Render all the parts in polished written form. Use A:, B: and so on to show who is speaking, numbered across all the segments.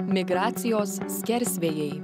A: Migracijos skersvėjai.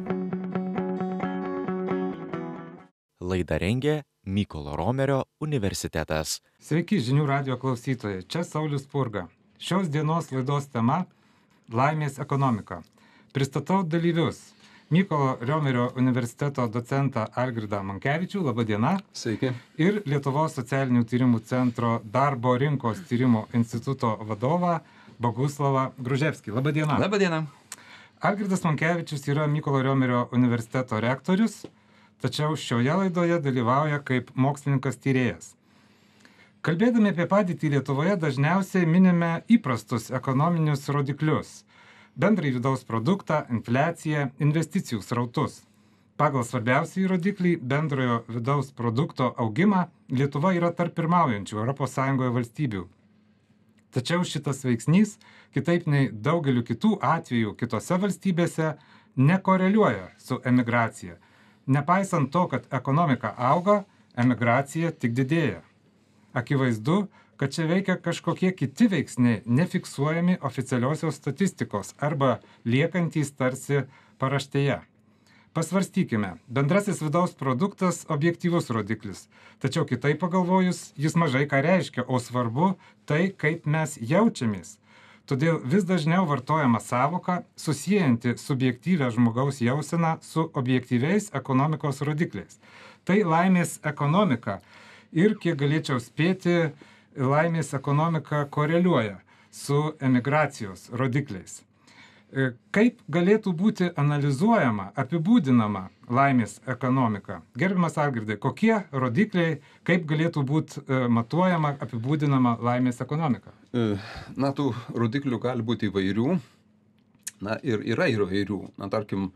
B: Laidą rengė Mykolo Romerio universitetas.
C: Sveiki žinių radijo klausytojai, čia Saulius Spurga. Šios dienos laidos tema – laimės ekonomika. Pristatau dalyvius. Mykolo Romerio universiteto docentą Algirdą Monkevičių, laba diena.
D: Sveiki.
C: Ir Lietuvos socialinių tyrimų centro darbo rinkos tyrimo instituto vadovą Boguslavą Gruževskį. Labą dieną.
D: Labą dieną.
C: Algirdas Monkevičius yra Mykolo Romerio universiteto rektorius, tačiau šioje laidoje dalyvauja kaip mokslininkas tyrėjas. Kalbėdami apie padėtį Lietuvoje dažniausiai minime įprastus ekonominius rodiklius – bendrai vidaus produktą, infliaciją, investicijų srautus. Pagal svarbiausiai rodiklį bendrojo vidaus produkto augimą Lietuva yra tarp pirmaujančių ES valstybių. Tačiau šitas veiksnys, kitaip nei daugeliu kitų atvejų kitose valstybėse, nekoreliuoja su emigracija. Nepaisant to, kad ekonomika auga, emigracija tik didėja. Akivaizdu, kad čia veikia kažkokie kiti veiksniai, nefiksuojami oficialiosios statistikos arba liekantys tarsi paraštėje. Pasvarstykime, bendrasis vidaus produktas objektyvus rodiklis, tačiau kitaip pagalvojus, jis mažai ką reiškia, o svarbu tai, kaip mes jaučiamės. Todėl vis dažniau vartojama sąvoka, susiejanti subjektyvę žmogaus jauseną su objektyviais ekonomikos rodikliais. Tai laimės ekonomika ir, kiek galėčiau spėti, laimės ekonomika koreliuoja su emigracijos rodikliais. Kaip galėtų būti analizuojama, apibūdinama laimės ekonomika? Gerbiamas Algirdai, kokie rodikliai, kaip galėtų būti matuojama, apibūdinama laimės ekonomika?
D: Na, tų rodiklių gali būti įvairių. Na, ir yra įvairių. Na, tarkim,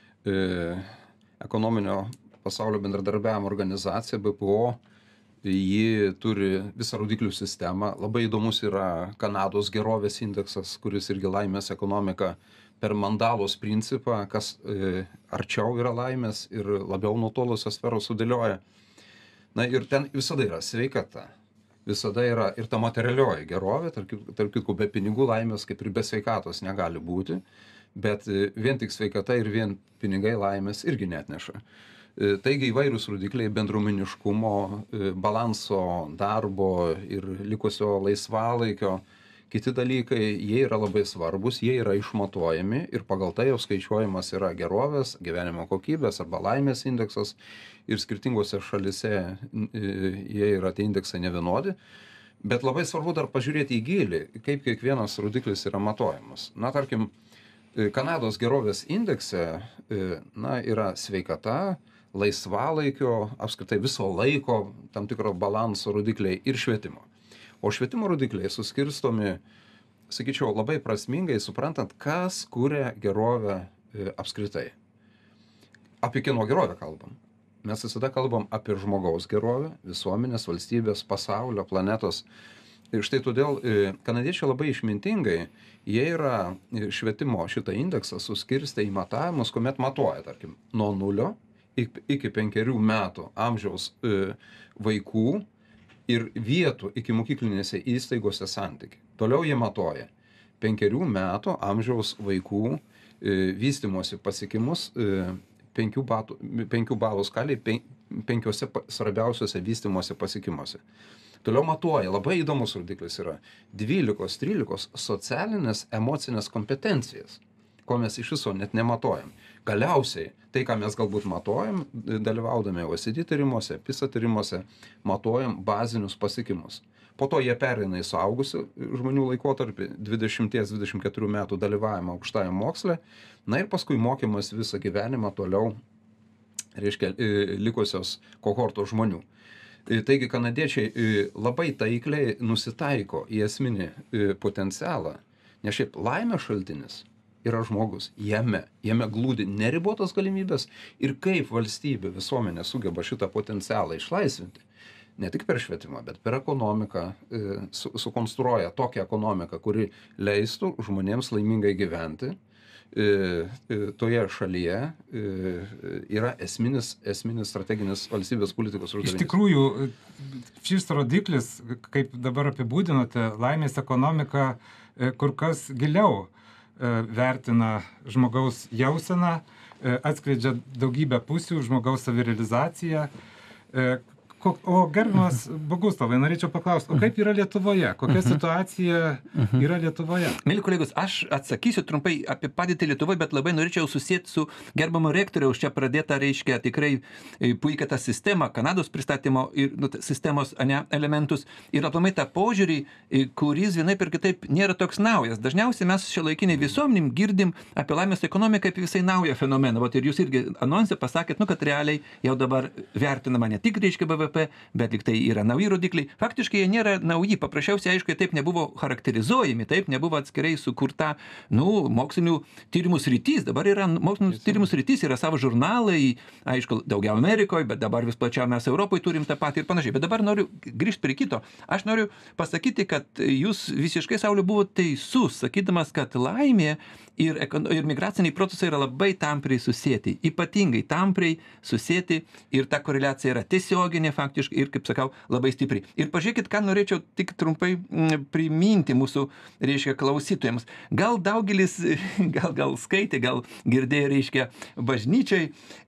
D: ekonominio pasaulio bendradarbiavimo organizacija BPO, ji turi visą rodiklių sistemą. Labai įdomus yra Kanados gerovės indeksas, kuris irgi laimės ekonomika per Mandalos principą, kas arčiau yra laimės ir labiau nutolusios sferos sudėlioja. Na ir ten visada yra sveikata. Visada yra ir ta materialioji gerovė, tarp kitko be pinigų laimės kaip ir be sveikatos negali būti, bet vien tik sveikata ir vien pinigai laimės irgi neatneša. Taigi įvairūs rodikliai bendruomeniškumo, balanso, darbo ir likusio laisvalaikio, kiti dalykai, jie yra labai svarbus, jie yra išmatuojami ir pagal tai jau skaičiuojamas yra gerovės, gyvenimo kokybės arba laimės indeksas ir skirtingose šalise jie yra tie indeksai nevienodi. Bet labai svarbu dar pažiūrėti į gilį, kaip kiekvienas rodiklis yra matuojamas. Na, tarkim, Kanados gerovės indekse yra sveikata, laisvalaikio, apskritai viso laiko, tam tikro balanso rodikliai ir švietimo. O švietimo rodikliai suskirstomi, sakyčiau, labai prasmingai, suprantant, kas kuria gerovę apskritai. Apie kieno gerovę kalbam? Mes visada kalbam apie žmogaus gerovę, visuomenės, valstybės, pasaulio, planetos. Ir štai todėl kanadiečiai labai išmintingai, jie yra švietimo šitą indeksą suskirstę į matavimus, kuomet matuoja, tarkim, nuo 0 iki 5 metų amžiaus vaikų ir vietų iki mokyklinėse įstaigose santykį. Toliau jie matuoja 5 metų amžiaus vaikų vystymosi pasiekimus 5 balų skaliai 5 svarbiausiuose vystymosi pasiekimuose. Toliau matuoja, labai įdomus rodiklis yra 12-13 socialinės emocinės kompetencijas, ko mes iš viso net nematuojam. Galiausiai, tai, ką mes galbūt matuojam, dalyvaudami OECD tyrimuose, PISA tyrimuose, matuojam bazinius pasiekimus. Po to jie pereina į suaugusių žmonių laikotarpį, 20-24 metų dalyvavimą aukštajam moksle, na ir paskui mokymas visą gyvenimą toliau, reiškia, likusios kohortos žmonių. Taigi kanadiečiai labai taikliai nusitaiko į esminį potencialą, nes šiaip laimės šaltinis yra žmogus, jame glūdi neribotos galimybės ir kaip valstybė, visuomenė sugeba šitą potencialą išlaisvinti, ne tik per švietimą, bet per ekonomiką, sukonstruoja tokią ekonomiką, kuri leistų žmonėms laimingai gyventi, toje šalyje yra esminis strateginis valstybės politikos uždavinys.
C: Iš tikrųjų, šis rodiklis, kaip dabar apibūdinote, laimės ekonomika kur kas giliau vertina žmogaus jauseną, atskleidžia daugybę pusių, žmogaus savirealizaciją. O gerbiamas Boguslavai, norėčiau paklausti, o kaip yra Lietuvoje? Kokia situacija yra Lietuvoje?
E: Mėly kolegos, aš atsakysiu trumpai apie padėtį Lietuvoje, bet labai norėčiau susėti su gerbiamo rektoriaus čia pradėta, reiškia, tikrai puikia ta sistema, Kanados pristatymo ir sistemos elementus ir aplamai tą požiūrį, kuris vienaip ir kitaip nėra toks naujas. Dažniausiai mes šiuolaikiniai visuomenėm girdim apie laimės ekonomiką kaip visai naują fenomeną. Vat ir jūs irgi anonse pasakėt, kad realiai jau dabar vertinama ne tik, reiškia, BVP, bet lyg tai yra nauji rodikliai. Faktiškai jie nėra nauji, paprasčiausiai, aišku, taip nebuvo charakterizuojami, taip nebuvo atskirai sukurta, mokslinių tyrimų sritys. Dabar yra mokslinių tyrimų sritys, yra savo žurnalai, aišku, daugiau Amerikoje, bet dabar vis plačiau mes Europoje turim tą patį ir panašiai. Bet dabar noriu grįžti prie kito. Aš noriu pasakyti, kad jūs visiškai, Sauliau, buvo teisus, sakydamas, kad laimė ir migraciniai procesai yra labai tampriai susėti, ypatingai tampriai susėti ir ta koreliacija yra tiesioginė faktiškai ir, kaip sakau, labai stipri. Ir pažiūrėkit, ką norėčiau tik trumpai priminti mūsų, reiškia, klausytojams. Gal daugelis, gal skaitė, gal girdėjo, reiškia, bažnyčiai,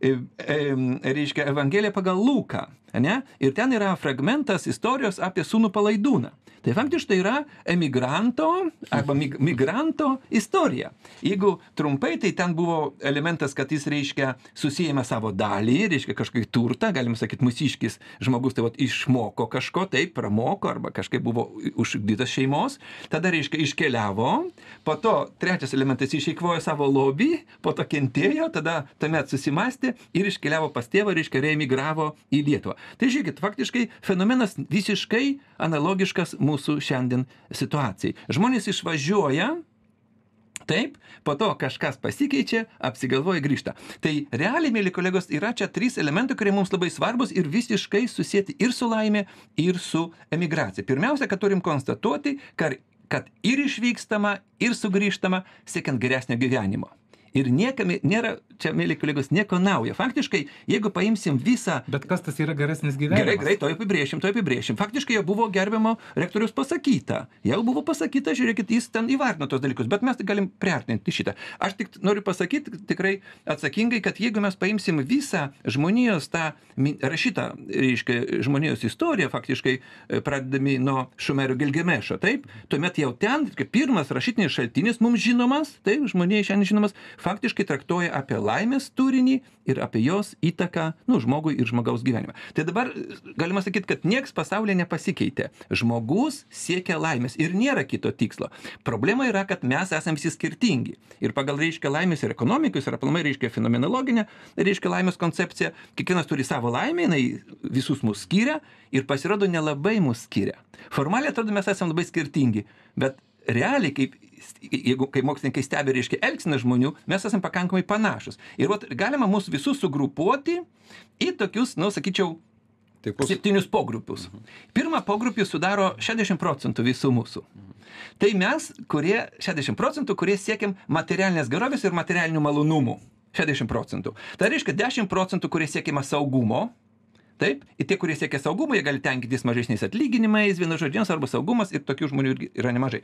E: reiškia, Evangeliją pagal Luką, ne? Ir ten yra fragmentas istorijos apie sūnų Palaidūną. Tai faktiškai yra emigranto arba migranto istorija. Jeigu trumpai, tai ten buvo elementas, kad jis, reiškia, susijėmė savo dalį, reiškia, kažkaip turtą, galim sakyti, mūsiškis žmogus, tai išmoko kažko, taip, pramoko, arba kažkaip buvo užugdytas šeimos, tada, reiškia, iškeliavo, po to trečias elementas išeikvojo savo lobį, po to kentėjo, tada tuomet susimastė ir iškeliavo pas tėvą, reiškia, reemigravo į Lietuvą. Tai žiūrėkit, faktiškai fenomenas visiškai analogiškas mūsų šiandien situacijai. Žmonės išvažiuoja, taip, po to kažkas pasikeičia, apsigalvoja, grįžta. Tai realiai, mėly kolegos, yra čia 3 elementai, kurie mums labai svarbus ir visiškai susėti ir su laimė, ir su emigracija. Pirmiausia, kad turim konstatuoti, kad ir išvykstama, ir sugrįžtama siekiant geresnio gyvenimo. Ir niekam nėra, čia, mėly kolegos, nieko naujo. Faktiškai, jeigu paimsim visą...
C: Bet kas tas yra geresnis gyvenimas?
E: Gerai, to apibrėšim. Faktiškai jau buvo gerbiamo rektorius pasakyta. Jau buvo pasakyta, žiūrėkit, jis ten įvardino tos dalykus, bet mes galim priartinti šitą. Aš tik noriu pasakyti tikrai atsakingai, kad jeigu mes paimsim visą žmonijos tą rašytą, reiškia, žmonijos istoriją, faktiškai pradedami nuo Šumerio Gilgamešo, taip, tuomet jau ten, pirmas rašytinis šaltinis mums žinomas, taip, žmonijai šiandien žinomas, faktiškai traktuoja apie laimės turinį ir apie jos įtaką, žmogui ir žmogaus gyvenimą. Tai dabar galima sakyti, kad nieks pasaulyje nepasikeitė. Žmogus siekia laimės ir nėra kito tikslo. Problema yra, kad mes esame visi skirtingi. Ir pagal, reiškia, laimės ir ekonomikos, ir aplamai, reiškia, fenomenologinė, reiškia, laimės koncepcija, kiekvienas turi savo laimę, jinai visus mus skiria ir pasirodo nelabai mus skiria. Formaliai atrodo, mes esame labai skirtingi, bet realiai, kai mokslininkai stebi, reiškia, elgseną žmonių, mes esame pakankamai panašus. Ir galima mus visus sugrupuoti į tokius, sakyčiau, 7 pogrupius. Pirmą pogrupį sudaro 60% visų mūsų. Tai mes, 60%, kurie siekiam materialinės gerovės ir materialinių malonumų. 60%. Tai reiškia 10%, kurie siekiama saugumo. Taip, ir tie, kurie siekia saugumo, jie gali tenkintis mažesniais atlyginimais, vienažodžiams arba saugumas, ir tokių žmonių yra nemažai.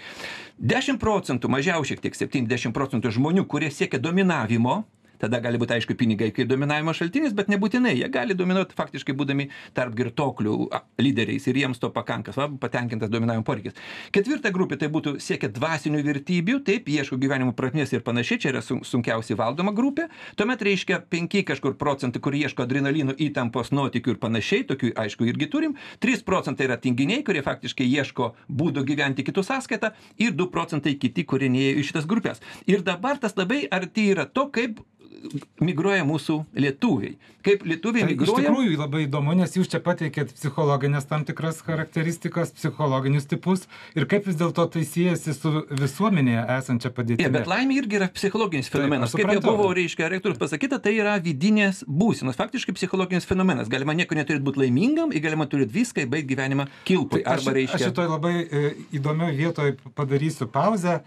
E: 10%, mažiau šiek tiek, 70% žmonių, kurie siekia dominavimo, tada gali būti, aišku, pinigai kaip dominavimo šaltinis, bet nebūtinai, jie gali dominuoti faktiškai būdami tarp girtoklių lyderiais ir jiems to pakankas, patenkintas dominavimo poreikis. 4 grupė tai būtų siekia dvasinių vertybių, taip, ieško gyvenimo prasmės ir panašiai, čia yra sunkiausiai valdoma grupė. Tuomet reiškia 5 kažkur procentai, kur ieško adrenalinų, įtampos, nuotykių ir panašiai, tokių, aišku, irgi turim. 3% yra tinginiai, kurie faktiškai ieško būdų gyventi kitų sąskaitą ir 2% kiti, kurie neėjo į šitas grupės. Ir dabar tas labai arti yra to, kaip migruoja mūsų lietuviai. Kaip lietuviai migruoja...
C: Iš tikrųjų labai įdomu, nes jūs čia pateikėt psichologinės tam tikras charakteristikas, psichologinius tipus ir kaip vis dėlto tai siejasi su visuomenėje esančia padėtimi.
E: Bet laimė irgi yra psichologinis fenomenas. Kaip jau buvo, reiškia, rektorius pasakyta, tai yra vidinės būsenos. Faktiškai psichologinis fenomenas. Galima nieko neturėti būti laimingam ir galima turėti viską, baigti gyvenimą kilpai. Arba reiškia...
C: Aš šitoj labai įdomioje vietoje padarysiu pauzę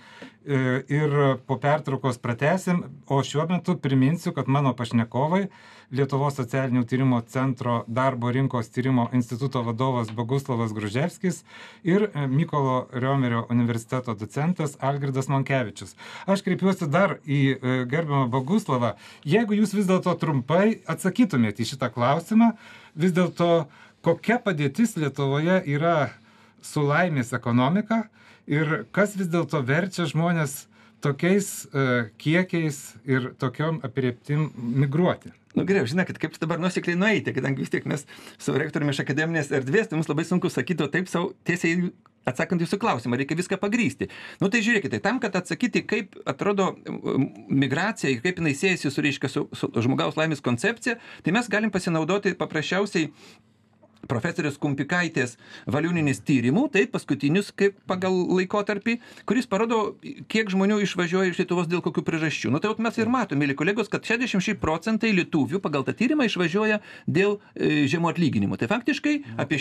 C: ir po pertraukos pratęsim, o šiuo metu priminsiu, kad mano pašnekovai Lietuvos socialinių tyrimo centro darbo rinkos tyrimo instituto vadovas Boguslavas Gruževskis ir Mykolo Riomerio universiteto docentas Algirdas Monkevičius. Aš kreipiuosi dar į gerbiamą Boguslavą. Jeigu jūs vis dėlto trumpai atsakytumėte į šitą klausimą, vis dėlto kokia padėtis Lietuvoje yra su laimės ekonomika ir kas vis dėlto verčia žmonės tokiais kiekiais ir tokiom aprėptim migruoti?
E: Geriau, žinokit, kaip dabar nuosekliai nueiti, kadangi vis tiek mes su rektoriumi iš akademinės erdvės, tai mums labai sunku sakyti taip savo tiesiai atsakant jūsų klausimą, reikia viską pagrysti. Tai žiūrėkite, tam, kad atsakyti, kaip atrodo migracija ir kaip jinai siejasi su žmogaus laimės koncepcija, tai mes galim pasinaudoti paprasčiausiai profesorės Kumpikaitės Valiūnienės tyrimų, tai paskutinius kaip pagal laikotarpį, kuris parodo, kiek žmonių išvažiuoja iš Lietuvos dėl kokių priežasčių. Tai mes ir matome, mėly kolegos, kad 66% lietuvių pagal tą tyrimą išvažiuoja dėl žemų atlyginimų. Tai faktiškai apie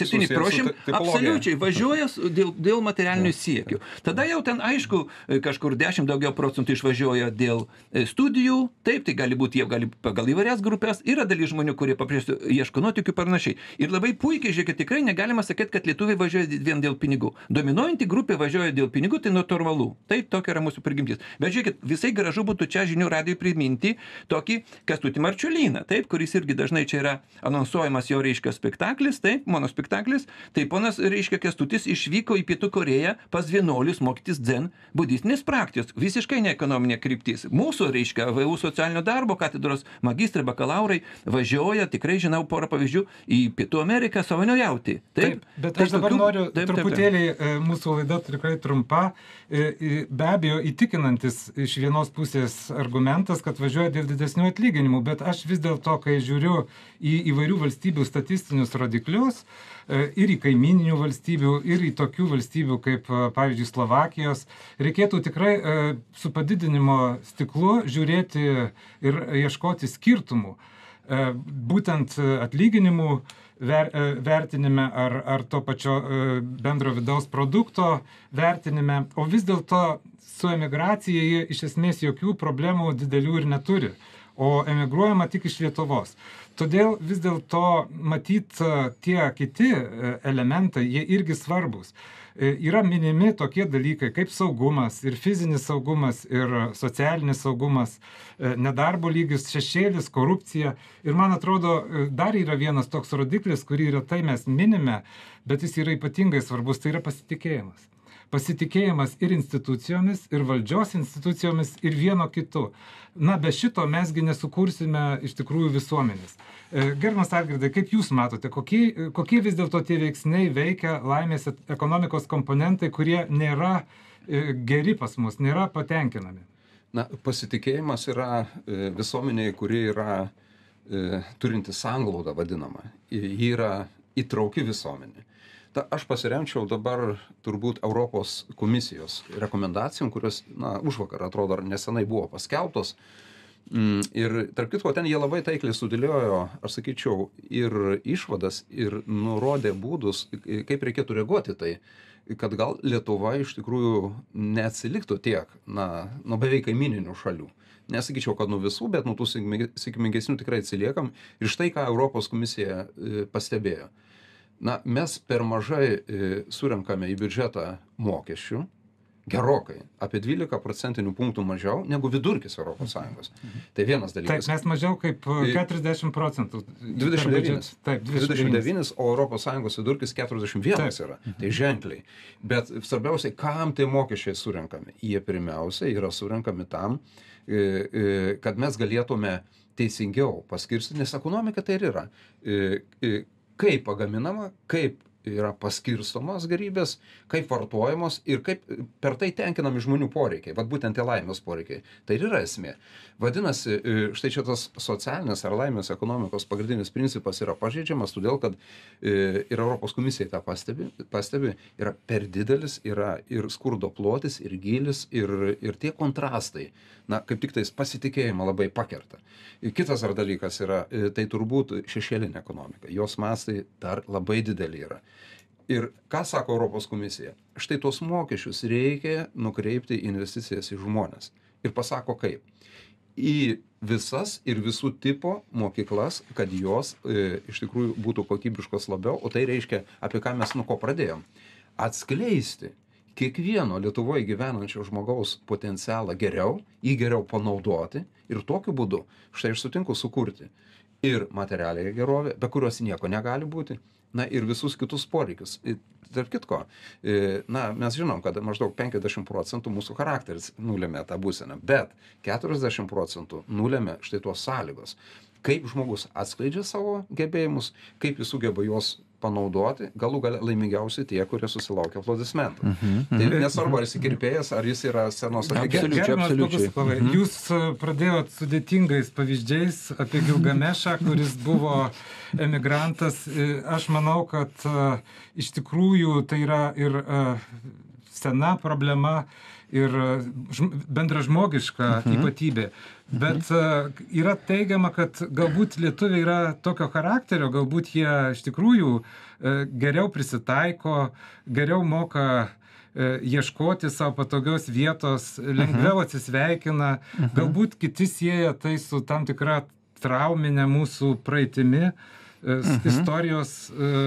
E: 67% absoliučiai važiuoja dėl materialinių siekių. Tada jau ten, aišku, kažkur 10 daugiau procentų išvažiuoja dėl studijų, taip, tai gali būti, jie gali pagal įvairias grupės, yra dalis žmonių, kurie paprasčiausiai ieško nuotykių panašiai. Ir labai puikiai, žiūrėkit, tikrai negalima sakyti, kad lietuviai važiuoja vien dėl pinigų. Dominuojanti grupė važiuoja dėl pinigų, tai natūralu. Tai tokia yra mūsų prigimtis. Bet žiūrėkit, visai gražu būtų čia žinių radijui priminti tokį Kęstutį Marčiulyną, taip, kuris irgi dažnai čia yra anonsuojamas jo, reiškia, spektaklis, taip, monospektaklis. Tai ponas, reiškia, Kęstutis išvyko į Pietų Korėją pas vienuolius mokytis dzen budistinės praktikos. Visiškai ne ekonominė kryptis. Mūsų, reiškia, VU socialinio darbo katedros magistrai, bakalaurai važiuoja, tikrai žinau porą pavyzdžių, į Pietų Ameriką savanoriauti.
C: Taip, bet aš dabar noriu truputėlį, mūsų laida tikrai trumpa, be abejo įtikinantis iš vienos pusės argumentas, kad važiuoja dėl didesnių atlyginimų, bet aš vis dėlto, kai žiūriu į įvairių valstybių statistinius rodiklius, ir į kaimininių valstybių, ir į tokių valstybių kaip, pavyzdžiui, Slovakijos, reikėtų tikrai su padidinimo stiklu žiūrėti ir ieškoti skirtumų. Būtent atlyginimų vertinime ar to pačio bendro vidaus produkto vertinime, o vis dėlto su emigracija jie iš esmės jokių problemų didelių ir neturi, o emigruojama tik iš Lietuvos. Todėl vis dėlto matyt tie kiti elementai, jie irgi svarbus. Yra minimi tokie dalykai kaip saugumas, ir fizinis saugumas, ir socialinis saugumas, nedarbo lygis, šešėlis, korupcija. Ir man atrodo, dar yra vienas toks rodiklis, kurį retai mes minime, bet jis yra ypatingai svarbus, tai yra pasitikėjimas. Pasitikėjimas ir institucijomis, ir valdžios institucijomis, ir vieno kitu. Na, be šito mesgi nesukursime iš tikrųjų visuomenės. Gerbiamas Algirdai, kaip jūs matote, kokie vis dėlto tie veiksniai veikia laimės ekonomikos komponentai, kurie nėra geri pas mus, nėra patenkinami?
D: Na, pasitikėjimas yra visuomenėje, kuri yra turinti sanglaudą vadinamą. Ji yra įtrauki visuomenė. Aš pasiremčiau dabar turbūt Europos komisijos rekomendacijom, kurios, užvakar atrodo nesenai buvo paskelbtos. Ir tarp kitko, ten jie labai taikliai sudėliojo, aš sakyčiau, ir išvadas, ir nurodė būdus, kaip reikėtų reaguoti tai, kad gal Lietuva iš tikrųjų neatsiliktų tiek, nuo beveik kaimininių šalių. Nesakyčiau, kad nuo visų, bet nuo tų sėkmingesnių tikrai atsiliekam. Ir štai ką Europos komisija pastebėjo. Mes per mažai surenkame į biudžetą mokesčių, gerokai, apie 12 procentinių punktų mažiau negu vidurkis Europos Sąjungos. Tai vienas dalykas.
C: Taip, mes mažiau kaip 40 procentų.
D: 29.
C: Taip,
D: 29, o Europos Sąjungos vidurkis 41 yra. Tai ženkliai. Bet svarbiausiai, kam tai mokesčiai surenkami? Jie pirmiausia yra surenkami tam, kad mes galėtume teisingiau paskirstyti, nes ekonomika tai ir yra. Kaip pagaminama, kaip yra paskirstomos gėrybės, kaip vartojamos ir kaip per tai tenkinami žmonių poreikiai, vat būtent tie laimės poreikiai. Tai ir yra esmė. Vadinasi, štai šitas socialinės ar laimės ekonomikos pagrindinis principas yra pažeidžiamas, todėl kad ir Europos komisija tą pastebi, yra per didelis, yra ir skurdo plotis, ir gylis, ir tie kontrastai, kaip tik tais pasitikėjimą labai pakerta. Kitas dar dalykas yra, tai turbūt šešėlinė ekonomika. Jos mastai dar labai dideli yra. Ir ką sako Europos komisija? Štai tuos mokesčius reikia nukreipti investicijas į žmonės. Ir pasako kaip? Į visas ir visų tipo mokyklas, kad jos iš tikrųjų būtų kokybiškos labiau, o tai reiškia, apie ką mes nuo ko pradėjom. Atskleisti kiekvieno Lietuvoje gyvenančio žmogaus potencialą geriau, jį geriau panaudoti ir tokiu būdu, štai aš sutinku, sukurti ir materialiąją gerovę, be kurios nieko negali būti, na ir visus kitus poreikius. Tarp kitko, na, mes žinom, kad maždaug 50% mūsų charakteris nulėmė tą būseną, bet 40% nulėmė štai tuos sąlygos. Kaip žmogus atskleidžia savo gebėjimus, kaip jis sugeba juos panaudoti, galų gale laimingiausi tie, kurie susilaukia aplodismentų. Tai nesvarbu, ar jis kirpėjas, ar jis yra scenos atlikėjas.
E: Absoliučiai.
C: Jūs pradėjot sudėtingais pavyzdžiais apie Gilgamešą, kuris buvo emigrantas. Aš manau, kad iš tikrųjų tai yra ir sena problema, ir bendražmogiška ypatybė. Bet yra teigiama, kad galbūt lietuviai yra tokio charakterio, galbūt jie iš tikrųjų geriau prisitaiko, geriau moka ieškoti savo patogios vietos, lengviau atsisveikina. Galbūt kiti sieja tai su tam tikra trauminė mūsų praeitimi, istorijos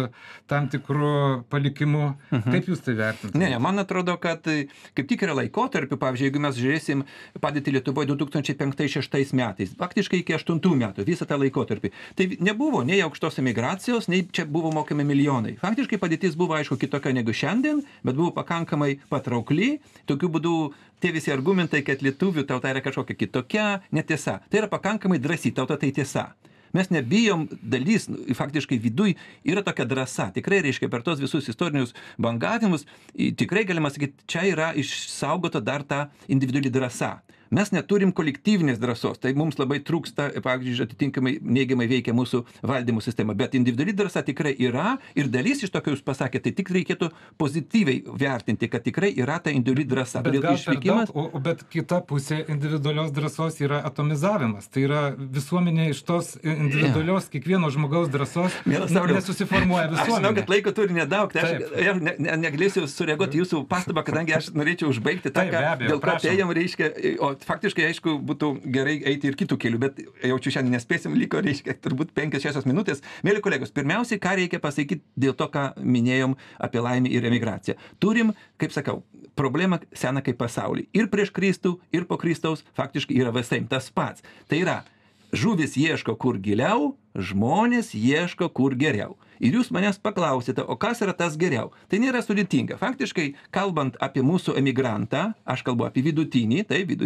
C: tam tikrų palikimų. Kaip jūs tai vertinate?
E: Ne, man atrodo, kad kaip tik yra laikotarpiu, pavyzdžiui, jeigu mes žiūrėsim padėtį Lietuvoje 2005-2006 metais, faktiškai iki 2008 metų, visą tą laikotarpį, tai nebuvo nei aukštos emigracijos, nei čia buvo mokami milijonai. Faktiškai padėtis buvo, aišku, kitokia negu šiandien, bet buvo pakankamai patraukli. Tokiu būdu tie visi argumentai, kad lietuvių tauta yra kažkokia kitokia, netiesa. Tai yra pakankamai drąsi tauta, tai tiesa. Mes nebijom dalis, faktiškai viduj yra tokia drąsa. Tikrai, reiškia, per tos visus istorinius bangavimus, tikrai galima sakyti, čia yra išsaugota dar ta individuali drąsa. Mes neturim kolektyvinės drąsos, tai mums labai trūksta, pavyzdžiui, atitinkamai neigiamai veikia mūsų valdymo sistema, bet individuali drąsa tikrai yra ir dalis iš to, ką jūs pasakėte, tai tik reikėtų pozityviai vertinti, kad tikrai yra ta individuali drąsa.
C: Bet gal išvykimas... bet kita pusė individualios drąsos yra atomizavimas. Tai yra visuomenė iš tos individualios kiekvieno žmogaus drąsos nesusiformuoja visuomenė.
E: Aš žinau, kad laiko turi nedaug, tai aš negalėsiu sureaguoti jūsų pastabą, kadangi aš norėčiau užbaigti tą, dėl ko atėjom, reiškia, o faktiškai, aišku, būtų gerai eiti ir kitų kelių, bet jaučiu šiandien nespėsim, liko, reiškia, turbūt 5-6 minutės. Mėly kolegos, pirmiausiai, ką reikia pasakyti dėl to, ką minėjom apie laimę ir emigraciją. Turim, kaip sakau, problemą seną kaip pasaulį. Ir prieš Kristų, ir po Kristaus faktiškai yra visai tas pats. Tai yra, žuvis ieško kur giliau, žmonės ieško kur geriau. Ir jūs manęs paklausite, o kas yra tas geriau? Tai nėra sudėtinga. Faktiškai, kalbant apie mūsų emigrantą, aš kalbu apie vidutinį,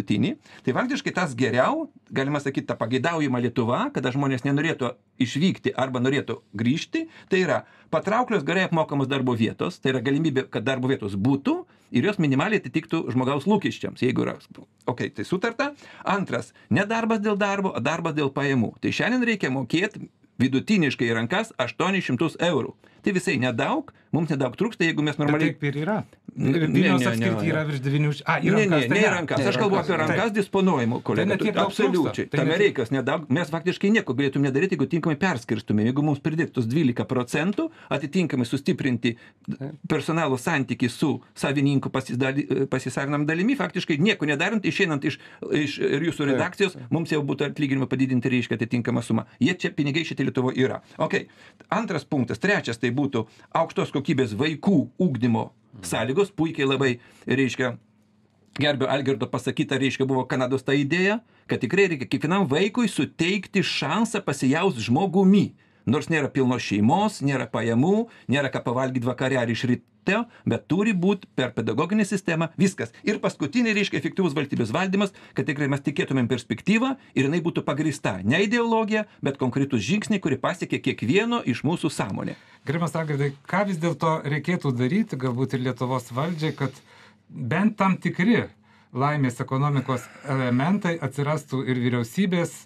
E: tai faktiškai tas geriau, galima sakyti, ta pageidaujama Lietuva, kada žmonės nenorėtų išvykti arba norėtų grįžti, tai yra patrauklios gerai apmokamos darbo vietos, tai yra galimybė, kad darbo vietos būtų ir jos minimaliai atitiktų žmogaus lūkesčiams, jeigu yra. Tai sutarta. Antras, ne darbas dėl darbo, o darbas dėl pajamų. Tai šiandien reikia mokėti vidutiniškai į rankas 800 eurų. Tai visai nedaug, mums nedaug trūksta, jeigu mes normaliai...
C: Bet taip ir yra. Vilniaus apskrityje yra virš 900...
E: Ne į rankas. Aš kalbu apie rankas disponuojimo, kolega. Absoliučiai. Tame reikas nedaug. Mes faktiškai nieko galėtum nedaryti, jeigu tinkamai perskirstumėm. Jeigu mums pridėktus 12%, atitinkamai sustiprinti personalo santykį su savininku pasisavinam dalimi, faktiškai nieko nedarant, išeinant iš jūsų redakcijos, mums jau būtų atlyginimą padidinti, reiškia atitinkamą sumą. Jie čia pinigai šitie Lietuvoje yra. Antras punktas, trečias, tai būtų aukštos kokybės vaikų ugdymo sąlygos, puikiai labai, reiškia, Gerbio Algirdo pasakyta, reiškia, buvo Kanados ta idėja, kad tikrai reikia kiekvienam vaikui suteikti šansą pasijaust žmogumi. Nors nėra pilnos šeimos, nėra pajamų, nėra ką pavalgyti vakare ar iš ryte, bet turi būti per pedagoginę sistemą viskas. Ir paskutiniai, reiškia, efektyvus valstybės valdymas, kad tikrai mes tikėtumėm perspektyvą ir jinai būtų pagrįsta ne ideologija, bet konkretus žingsniai, kuri pasiekia kiekvieno iš mūsų sąmonę.
C: Gerbiamas Algirdai, ką vis dėlto reikėtų daryti, galbūt ir Lietuvos valdžiai, kad bent tam tikri laimės ekonomikos elementai atsirastų ir vyriausybės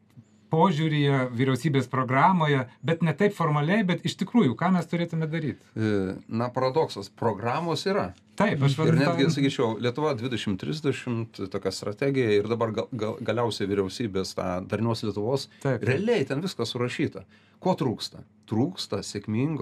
C: požiūryje, vyriausybės programoje, bet ne taip formaliai, bet iš tikrųjų, ką mes turėtume daryti?
D: Na, paradoksas, programos yra.
C: Taip, aš
D: ir netgi, sakyčiau, Lietuva 2030 tokia strategija ir dabar galiausiai vyriausybės tą darnios Lietuvos, realiai ten viskas surašyta. Ko trūksta? Trūksta sėkmingo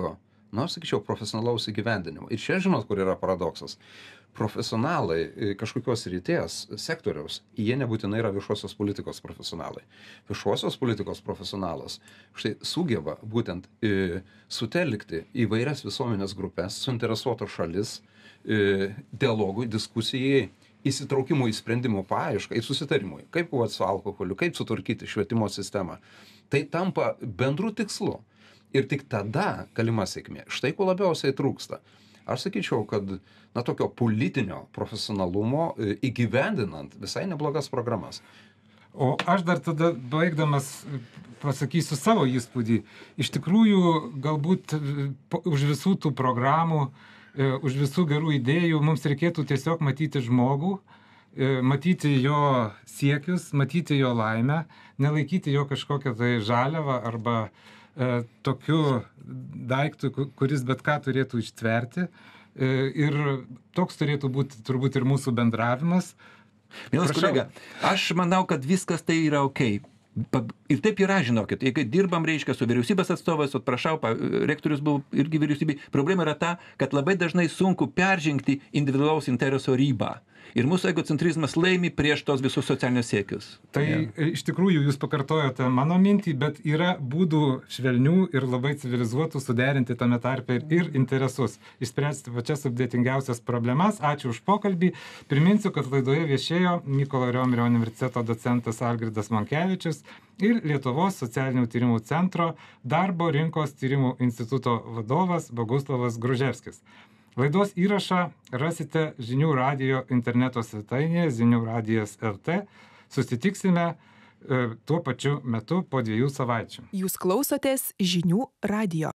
D: nu, aš sakyčiau, profesionalaus įgyvendinimo. Ir čia žinot, kur yra paradoksas. Profesionalai kažkokios ryties, sektoriaus, jie nebūtinai yra viešosios politikos profesionalai. Viešosios politikos profesionalas štai sugeba būtent sutelkti įvairias visuomenės grupės, suinteresuotos šalis, dialogui, diskusijai, įsitraukimui į sprendimų paiešką, į susitarimui, kaip kovoti su alkoholiu, kaip sutvarkyti švietimo sistemą. Tai tampa bendru tikslu. Ir tik tada galima sėkmė. Štai ko labiausiai trūksta. Aš sakyčiau, kad tokio politinio profesionalumo įgyvendinant visai neblogas programas.
C: O aš dar tada baigdamas pasakysiu savo įspūdį. Iš tikrųjų, galbūt už visų tų programų, už visų gerų idėjų mums reikėtų tiesiog matyti žmogų, matyti jo siekius, matyti jo laimę, nelaikyti jo kažkokią tai žaliavą arba tokiu daiktu, kuris bet ką turėtų ištverti. Ir toks turėtų būti turbūt ir mūsų bendravimas.
E: Mielas kolega, aš manau, kad viskas tai yra okei. Ir taip yra, žinokit, kai dirbam, reiškia, su vyriausybės atstovais, prašau, rektorius buvo irgi vyriausybė, problema yra ta, kad labai dažnai sunku peržengti individualaus intereso ribą. Ir mūsų egocentrizmas laimi prieš tos visus socialinius siekius.
C: Tai iš tikrųjų jūs pakartojote mano mintį, bet yra būdų švelnių ir labai civilizuotų suderinti tame tarpe ir interesus, išspręsti pačias sudėtingiausias problemas. Ačiū už pokalbį. Priminsiu, kad laidoje viešėjo Mykolo Riomerio universiteto docentas Algirdas Monkevičius ir Lietuvos socialinių tyrimų centro darbo rinkos tyrimų instituto vadovas Boguslavas Gruževskis. Laidos įrašą rasite Žinių radijo interneto svetainėje Žinių radijas LT. Susitiksime tuo pačiu metu po 2 savaičių.
A: Jūs klausotės Žinių radijo.